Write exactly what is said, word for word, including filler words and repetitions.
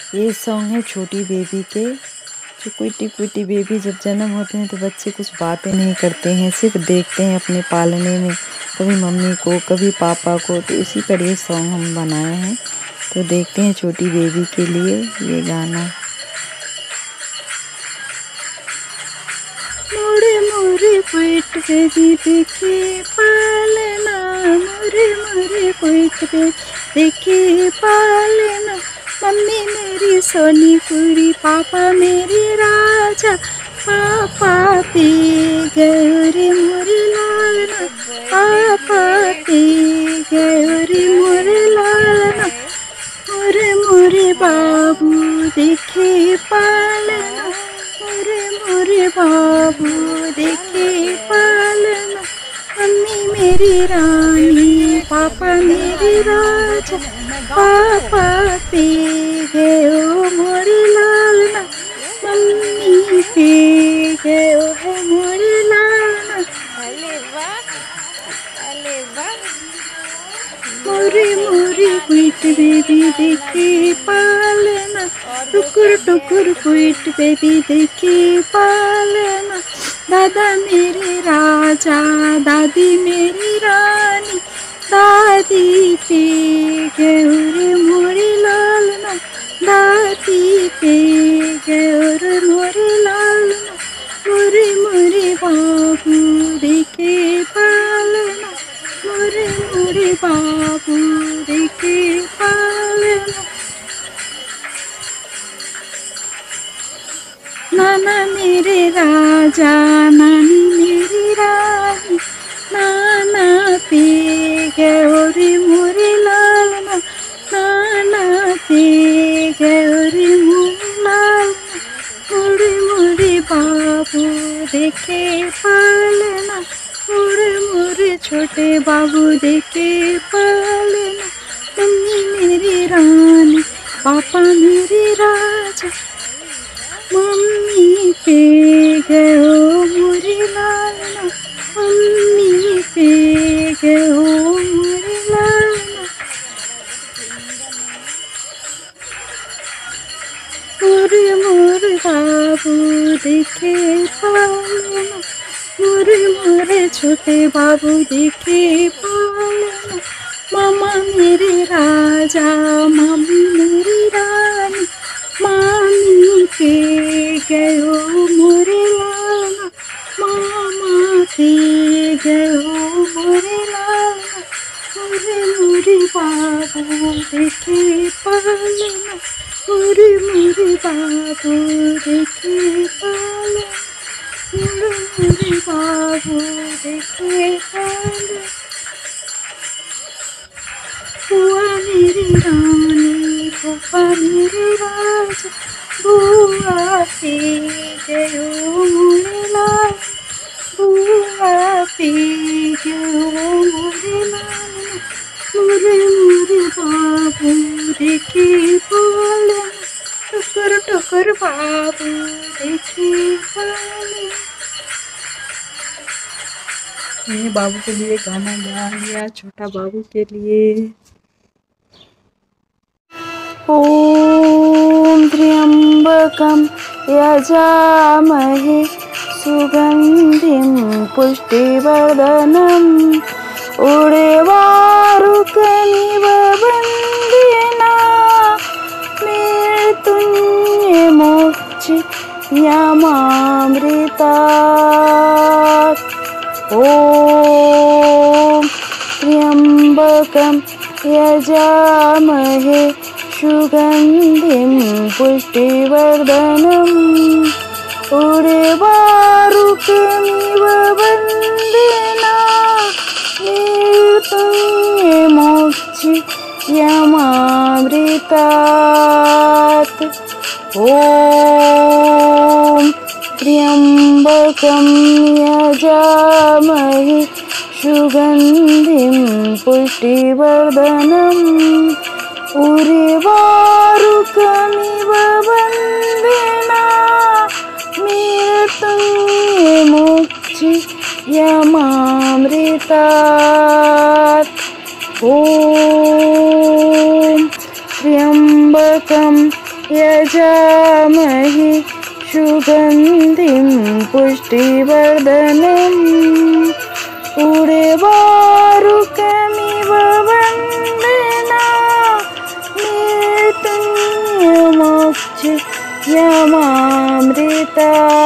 ये सॉन्ग है छोटी बेबी के। जो कुटी कुटी बेबी जब जन्म होते हैं तो बच्चे कुछ बातें नहीं करते हैं, सिर्फ देखते हैं अपने पालने में, कभी मम्मी को कभी पापा को। तो इसी पर ये सॉन्ग हम बनाए हैं। तो देखते हैं छोटी बेबी के लिए ये गाना। मोरे मोरे पेट बेबी देखे पालना, मोरे मोरे पेट बेबी देखे पालना। मम्मी मेरी सोनी पूरी, पापा मेरी राजा, पापा पी गए रे मोरे लालना, पापा पी गए रे मोरे लालना। मोरे मोरे बाबू देखे पालना, मोरे मोरे बाबू देखे पालना। मम्मी मेरी रानी, पापा मेरी राजा, पापा पी गए ओ मोरे लालना, मम्मी पी गए ओ है मोरे लालना। अरे वाह, अरे वाह। मोरे मोरे क्वीट बेबी देखे पालना, टुकुर टुकुर क्वीट बेबी देखे पालना। दादा मेरे राजा, दादी मेरी रानी, दादी पी गए रे मोरे लालना, दादी पी गए रे मोरे लालना। मोरे मोरे बाबू देखे पालना, मोरे मोरे बाबू देखे पालना। नाना मेरे राजा, नानी मेरी रानी, नाना पी गए रे मोरे लालना, नाना पी गए रे मोरे लालना। मोरे मोरे बाबू देखे पालना, मोरे मोरे छोटे बाबू देखे पालना। मम्मी मेरी रानी, पापा मेरी राजा, मम्मी पे गए ओ मोरे लालना, मम्मी पे गए ओ मोरे लालना। मोरे मोरे बाबू देखे पालना, मोरे मोरे छोटे बाबू देखे पालना। मामा मेरे राजा, मामी मेरी रानी, मामी पे गए ओ मोरे लालना, मामा पे गए ओ मोरे लालना। मोरे मोरे बाबू देखे पालना, मोरे मोरे बाबू देखे पालना, मोरे मोरे बाबू देखे पालना। बुआ मेरी रानी, पापा मेरे राजा, बुआ पी गए ओ मोरे लाल, बुआ पी गए ओ मोरे लाल। मोरे मोरे बाबू देखे पालना, टुकर टुकर बाबू देखे पालना। मैंने बाबू के लिए गाना गा लिया, छोटा बाबू के लिए। ओम त्र्यंबकं यजामहे सुगंधिं पुष्टिवर्धनम् उर्वारुकमिव बन्धना मृत्युञ्जयमोक्षयमामृतात्। ओम त्र्यंबकं यजामहे सुगंधिं पुष्टिवर्धनम् उर्वारुकमिव बन्धना मृत्युञ्जयमोक्षयमामृतात्। ओम त्र्यंबकं यजामहे सुगंधिं पुष्टिवर्धनम् उर्वारुकमिव बन्धना मृत्युञ्जयमोक्षयमामृतात्। ओम त्र्यंबकं यजामहे सुगन्धिं पुष्टिवर्धनम् उर्वारुकमिव वन्दना मृत्युञ्जयमोक्षयमामृता।